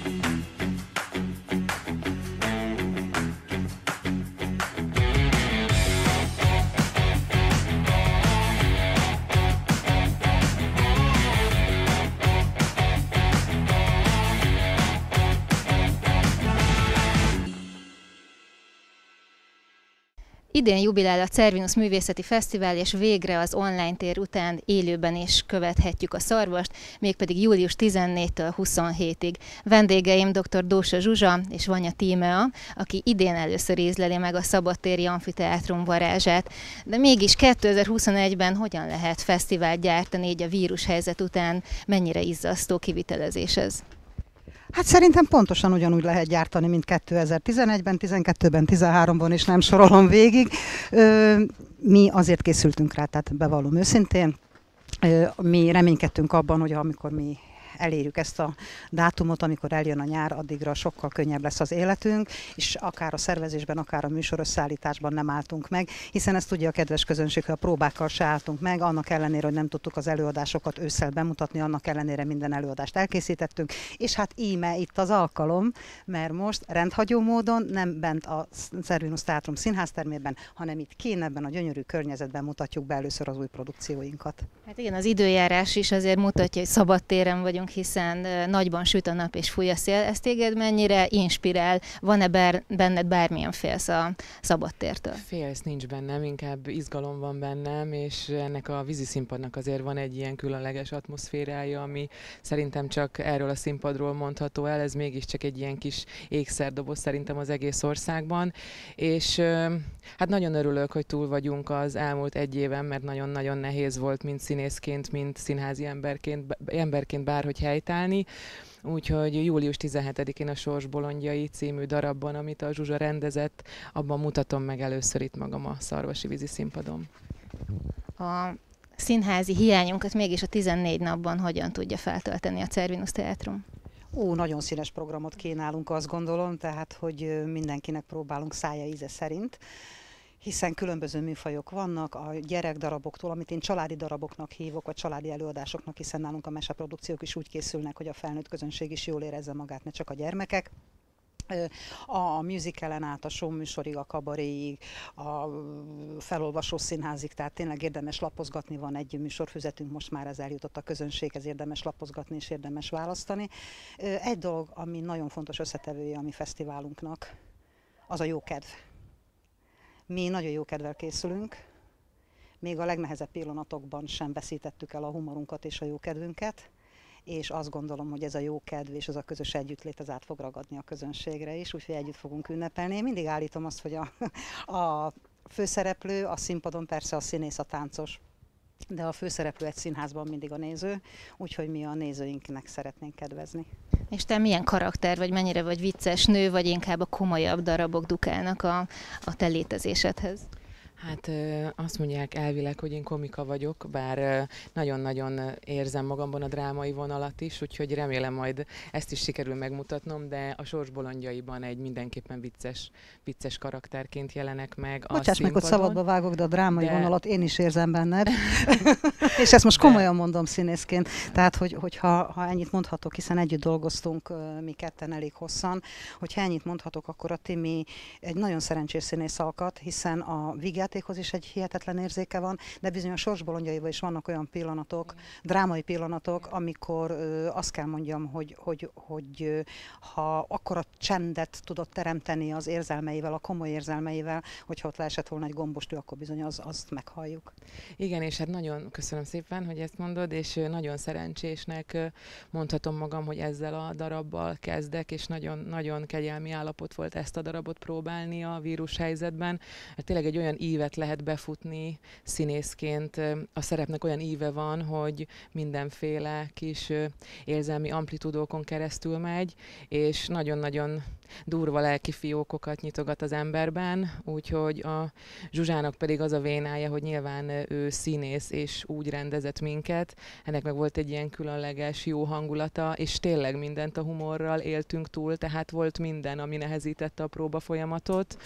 Idén jubilál a Cervinus Művészeti Fesztivál, és végre az online tér után élőben is követhetjük a Szarvast, mégpedig július 14-től 27-ig. Vendégeim dr. Dósa Zsuzsa és Vanya Tímea, aki idén először ízleli meg a szabadtéri amfiteátrum varázsát. De mégis 2021-ben hogyan lehet fesztivált gyártani így a vírushelyzet után, mennyire izzasztó kivitelezés ez? Hát szerintem pontosan ugyanúgy lehet gyártani, mint 2011-ben, 12-ben, 13-ban, és nem sorolom végig. Mi azért készültünk rá, tehát bevallom őszintén. Mi reménykedtünk abban, hogy amikor mi elérjük ezt a dátumot, amikor eljön a nyár, addigra sokkal könnyebb lesz az életünk, és akár a szervezésben, akár a műsorösszeállításban nem álltunk meg, hiszen ezt tudja a kedves közönség, hogy a próbákkal se álltunk meg, annak ellenére, hogy nem tudtuk az előadásokat ősszel bemutatni, annak ellenére minden előadást elkészítettünk, és hát íme itt az alkalom, mert most rendhagyó módon nem bent a Cervinus Teátrum színháztermében, hanem itt kint ebben a gyönyörű környezetben mutatjuk be először az új produkcióinkat. Hát igen, az időjárás is azért mutatja, hogy szabadtéren vagyunk, hiszen nagyban süt a nap és fúj a szél. Ez téged mennyire inspirál? Van-e benned bármilyen félsz a szabadtértől? Félsz nincs bennem, inkább izgalom van bennem, és ennek a víziszínpadnak azért van egy ilyen különleges atmoszférája, ami szerintem csak erről a színpadról mondható el, ez mégiscsak egy ilyen kis ékszerdoboz szerintem az egész országban, és hát nagyon örülök, hogy túl vagyunk az elmúlt egy éven, mert nagyon-nagyon nehéz volt mind színészként, mind színházi emberként bárhogy helytállni. Úgyhogy július 17-én a Sors bolondjai című darabban, amit a Zsuzsa rendezett, abban mutatom meg először itt magam a Szarvasi víziszínpadon. A színházi hiányunkat mégis a 14 napban hogyan tudja feltölteni a Cervinus Teátrum? Nagyon színes programot kínálunk, azt gondolom, tehát hogy mindenkinek próbálunk szája íze szerint, hiszen különböző műfajok vannak, a gyerekdaraboktól, amit én családi daraboknak hívok, vagy családi előadásoknak, hiszen nálunk a meseprodukciók is úgy készülnek, hogy a felnőtt közönség is jól érezze magát, ne csak a gyermekek. A musicalen át, a show műsorig, a kabaréig, a felolvasó színházig, tehát tényleg érdemes lapozgatni, van egy műsorfüzetünk, most már ez eljutott a közönséghez, érdemes lapozgatni és érdemes választani. Egy dolog, ami nagyon fontos összetevője a mi fesztiválunknak, az a jókedv. Mi nagyon jó kedvel készülünk, még a legnehezebb pillanatokban sem veszítettük el a humorunkat és a jókedvünket, és azt gondolom, hogy ez a jókedv és ez a közös együttlét az át fog ragadni a közönségre is, úgyhogy együtt fogunk ünnepelni. Én mindig állítom azt, hogy a főszereplő, a színpadon persze a színész, a táncos, de a főszereplő egy színházban mindig a néző, úgyhogy mi a nézőinknek szeretnénk kedvezni. És te milyen karakter vagy, mennyire vagy vicces nő, vagy inkább a komolyabb darabok dukálnak a te létezésedhez? Hát azt mondják elvileg, hogy én komika vagyok, bár nagyon-nagyon érzem magamban a drámai vonalat is, úgyhogy remélem majd ezt is sikerül megmutatnom, de a Sors bolondjaiban egy mindenképpen vicces karakterként jelenek meg a Bocsáss meg, hogy szabadba vágok, de a drámai vonalat én is érzem benned. És ezt most komolyan mondom színészként. Tehát, hogyha ennyit mondhatok, hiszen együtt dolgoztunk mi ketten elég hosszan, hogyha ennyit mondhatok, akkor a Timi egy nagyon szerencsés színész alkat, hiszen a vígjátékhoz is egy hihetetlen érzéke van, de bizony a Sors bolondjaiban is vannak olyan pillanatok, drámai pillanatok, amikor azt kell mondjam, hogy ha akkora csendet tudott teremteni az érzelmeivel, a komoly érzelmeivel, hogyha ott leesett volna egy gombostű, akkor bizony azt meghalljuk. Igen, és hát nagyon köszönöm szépen, hogy ezt mondod, és nagyon szerencsésnek mondhatom magam, hogy ezzel a darabbal kezdek, és nagyon kegyelmi állapot volt ezt a darabot próbálni a vírushelyzetben. Hát tényleg egy olyan ívet lehet befutni színészként, a szerepnek olyan íve van, hogy mindenféle kis érzelmi amplitúdókon keresztül megy, és nagyon-nagyon durva lelki fiókokat nyitogat az emberben, úgyhogy a Zsuzsának pedig az a vénája, hogy nyilván ő színész, és úgy rendezett minket. Ennek meg volt egy ilyen különleges, jó hangulata, és tényleg mindent a humorral éltünk túl, tehát volt minden, ami nehezítette a próba folyamatot,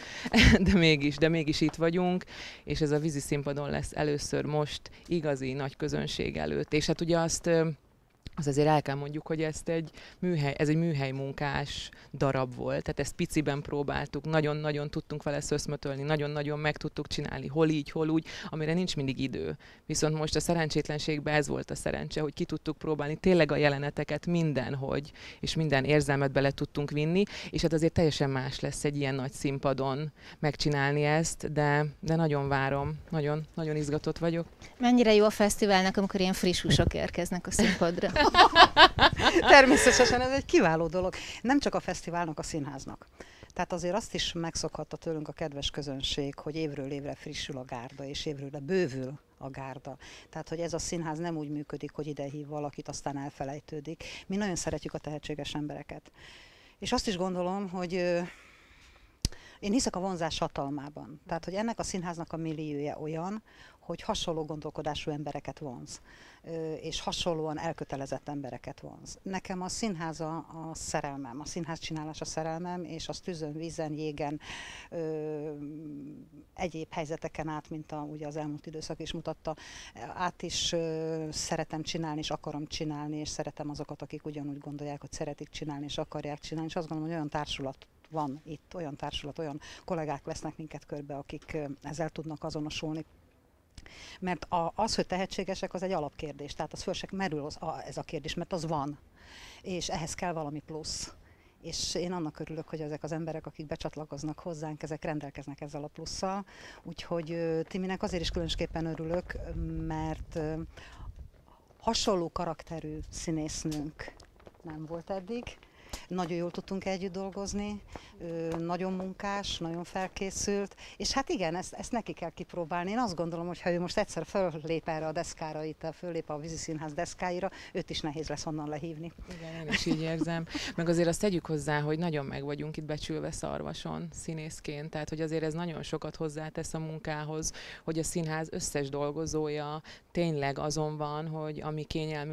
de mégis itt vagyunk, és ez a víziszínpadon lesz először most igazi nagy közönség előtt. És hát ugye azt az azért el kell mondjuk, hogy ez egy műhely munkás darab volt, tehát ezt piciben próbáltuk, nagyon-nagyon tudtunk vele szöszmötölni, nagyon-nagyon meg tudtuk csinálni, hol így, hol úgy, amire nincs mindig idő. Viszont most a szerencsétlenségben ez volt a szerencse, hogy ki tudtuk próbálni tényleg a jeleneteket mindenhogy, és minden érzelmet bele tudtunk vinni, és hát azért teljesen más lesz egy ilyen nagy színpadon megcsinálni ezt, de nagyon várom, nagyon izgatott vagyok. Mennyire jó a fesztiválnak, amikor ilyen friss húsok érkeznek a színpadra? Természetesen ez egy kiváló dolog. Nem csak a fesztiválnak, a színháznak. Tehát azért azt is megszokhatta tőlünk a kedves közönség, hogy évről évre frissül a gárda, és évről évre bővül a gárda. Tehát, hogy ez a színház nem úgy működik, hogy ide hív valakit, aztán elfelejtődik. Mi nagyon szeretjük a tehetséges embereket. És azt is gondolom, hogy én hiszek a vonzás hatalmában. Tehát, hogy ennek a színháznak a milliója olyan, hogy hasonló gondolkodású embereket vonz, és hasonlóan elkötelezett embereket vonz. Nekem a színház a szerelmem, a színház csinálás a szerelmem, és az tűzön, vízen, jégen, egyéb helyzeteken át, mint ugye az elmúlt időszak is mutatta, át is szeretem csinálni, és akarom csinálni, és szeretem azokat, akik ugyanúgy gondolják, hogy szeretik csinálni, és akarják csinálni, és azt gondolom, hogy olyan társulat van itt, olyan társulat, olyan kollégák vesznek minket körbe, akik ezzel tudnak azonosulni. Mert az, hogy tehetségesek, az egy alapkérdés, tehát az föl sem merül ez a kérdés, mert az van, és ehhez kell valami plusz. És én annak örülök, hogy ezek az emberek, akik becsatlakoznak hozzánk, ezek rendelkeznek ezzel a plusszal. Úgyhogy Timinek azért is különösképpen örülök, mert hasonló karakterű színésznőnk nem volt eddig. Nagyon jól tudtunk együtt dolgozni, nagyon munkás, nagyon felkészült, és hát igen, ezt neki kell kipróbálni. Én azt gondolom, hogy ha ő most egyszer föllép erre a deszkára, föllép a Vízi Színház deszkáira, őt is nehéz lesz onnan lehívni. Igen, én is így érzem. Meg azért azt tegyük hozzá, hogy nagyon meg vagyunk itt becsülve Szarvason színészként, tehát hogy azért ez nagyon sokat hozzátesz a munkához, hogy a színház összes dolgozója tényleg azon van, hogy a mi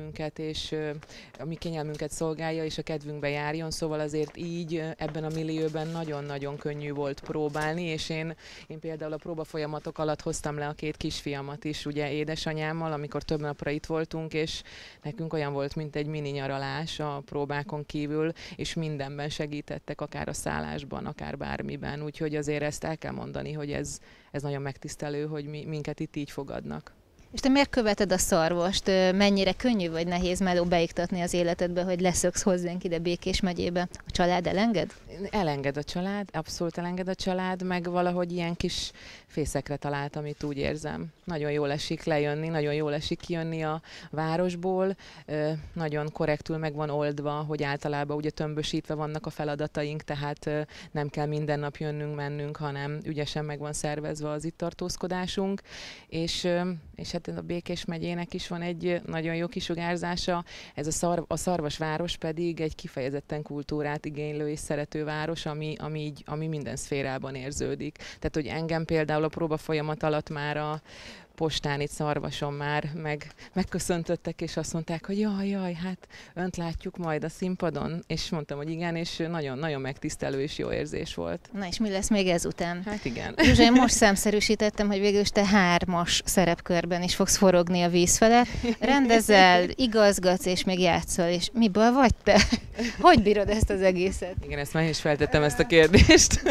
kényelmünket szolgálja, és a kedvünkbe járjon, szóval azért így ebben a millióben nagyon-nagyon könnyű volt próbálni, és én például a próbafolyamatok alatt hoztam le a 2 kisfiamat is, ugye édesanyámmal, amikor több napra itt voltunk, és nekünk olyan volt, mint egy mini nyaralás a próbákon kívül, és mindenben segítettek, akár a szállásban, akár bármiben, úgyhogy azért ezt el kell mondani, hogy ez nagyon megtisztelő, hogy minket itt így fogadnak. És te miért követed a Szarvast? Mennyire könnyű vagy nehéz meló beiktatni az életedbe, hogy leszöksz hozzánk ide Békés megyébe? A család elenged? Elenged a család, abszolút elenged a család, meg valahogy ilyen kis fészekre talált, amit úgy érzem. Nagyon jól esik lejönni, nagyon jól esik kijönni a városból, nagyon korrektül meg van oldva, hogy általában ugye tömbösítve vannak a feladataink, tehát nem kell minden nap jönnünk, mennünk, hanem ügyesen meg van szervezve az itt tartózkodásunk, és hát a Békés megyének is van egy nagyon jó kisugárzása, ez a Szarvasváros pedig egy kifejezetten kultúrát igénylő és szerető város, ami minden szférában érződik. Tehát, hogy engem például a próbafolyamat alatt már a postán itt Szarvason már megköszöntöttek, és azt mondták, hogy jaj, hát önt látjuk majd a színpadon, és mondtam, hogy igen, és nagyon-nagyon megtisztelő és jó érzés volt. Na és mi lesz még ezután? Hát igen. Zsuzsa, én most számszerűsítettem, hogy végül is te 3-as szerepkörben is fogsz forogni a víz felett. Rendezel, igazgatsz, és még játszol, és miből vagy te? Hogy bírod ezt az egészet? Igen, ezt már én is feltettem ezt a kérdést.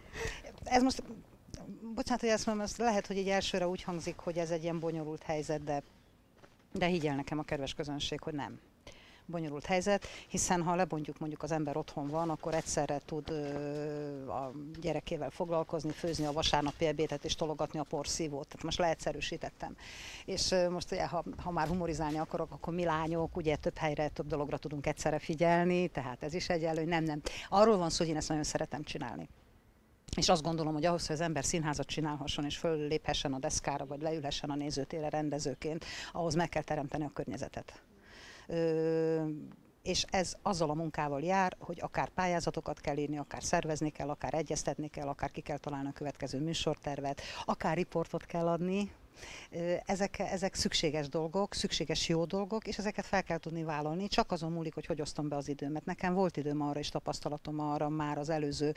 Ez most... Bocsánat, hogy ezt mondom, lehet, hogy így elsőre úgy hangzik, hogy ez egy ilyen bonyolult helyzet, de higgyel nekem a kedves közönség, hogy nem bonyolult helyzet, hiszen ha lebontjuk, mondjuk az ember otthon van, akkor egyszerre tud a gyerekével foglalkozni, főzni a vasárnapi ebédet és tologatni a porszívót. Tehát most leegyszerűsítettem. És most ugye, ha már humorizálni akarok, akkor mi lányok, ugye több helyre, több dologra tudunk egyszerre figyelni, tehát ez is egyenlő, nem. Arról van szó, hogy én ezt nagyon szeretem csinálni. És azt gondolom, hogy ahhoz, hogy az ember színházat csinálhasson, és fölléphessen a deszkára, vagy leülhessen a nézőtérre rendezőként, ahhoz meg kell teremteni a környezetet. És ez azzal a munkával jár, hogy akár pályázatokat kell írni, akár szervezni kell, akár egyeztetni kell, akár ki kell találni a következő műsortervet, akár riportot kell adni, Ezek szükséges dolgok, szükséges jó dolgok, és ezeket fel kell tudni vállalni. Csak azon múlik, hogy osztom be az időmet. Nekem volt időm arra és tapasztalatom arra már az előző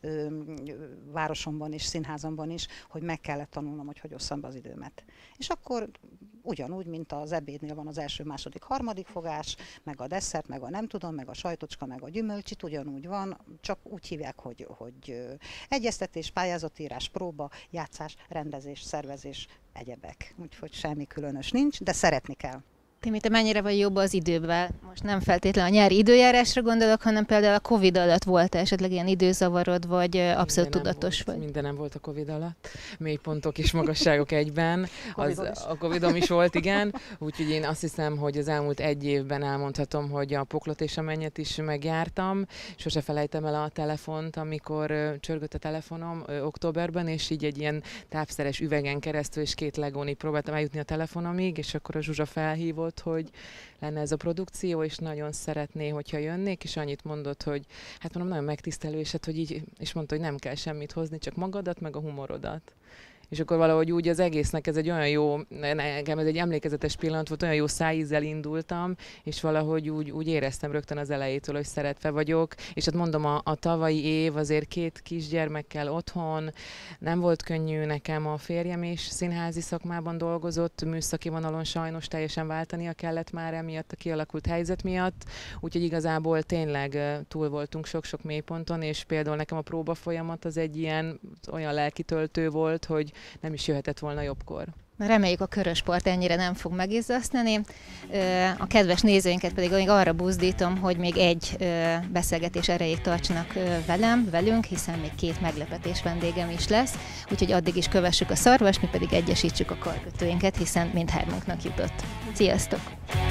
városomban és színházamban is, hogy meg kellett tanulnom, hogy osszam be az időmet. És akkor ugyanúgy, mint az ebédnél van az első, második, harmadik fogás, meg a desszert, meg a nem tudom, meg a sajtocska, meg a gyümölcsit, ugyanúgy van, csak úgy hívják, hogy egyeztetés, pályázatírás, próba, játszás, rendezés, szervezés, egyebek. Úgyhogy semmi különös nincs, de szeretni kell. Timi, te mennyire vagy jobb az idővel? Most nem feltétlenül a nyári időjárásra gondolok, hanem például a Covid alatt volt esetleg ilyen időzavarod, vagy abszolút tudatos vagy? Mindenem volt a Covid alatt. Mélypontok és magasságok egyben. A Covidom is volt, igen. Úgyhogy én azt hiszem, hogy az elmúlt egy évben elmondhatom, hogy a Poklot és a Mennyet is megjártam. Sose felejtem el a telefont, amikor csörgött a telefonom októberben, és így egy ilyen tápszeres üvegen keresztül és 2 legónig próbáltam eljutni a telefonomig, és akkor a Zsuzsa felhívott, hogy lenne ez a produkció, és nagyon szeretné, hogyha jönnék, és annyit mondott, hogy hát mondom, nagyon megtisztelő, és mondta, hogy nem kell semmit hozni, csak magadat, meg a humorodat. És akkor valahogy úgy az egésznek ez egy olyan jó, nekem ez egy emlékezetes pillanat volt, olyan jó szájízzel indultam, és valahogy úgy éreztem rögtön az elejétől, hogy szeretve vagyok. És hát mondom, a tavalyi év azért 2 kisgyermekkel otthon, nem volt könnyű nekem, a férjem is színházi szakmában dolgozott, műszaki vonalon sajnos teljesen váltania kellett már emiatt a kialakult helyzet miatt, úgyhogy igazából tényleg túl voltunk sok-sok mélyponton, és például nekem a próba folyamat az egy olyan lelkitöltő volt, hogy nem is jöhetett volna jobbkor. Reméljük, a Körösport ennyire nem fog megizzasztani. A kedves nézőinket pedig arra buzdítom, hogy még egy beszélgetés erejéig tartsanak velünk, hiszen még 2 meglepetés vendégem is lesz, úgyhogy addig is kövessük a Szarvast, mi pedig egyesítsük a karkötőinket, hiszen mindhármunknak jutott. Sziasztok!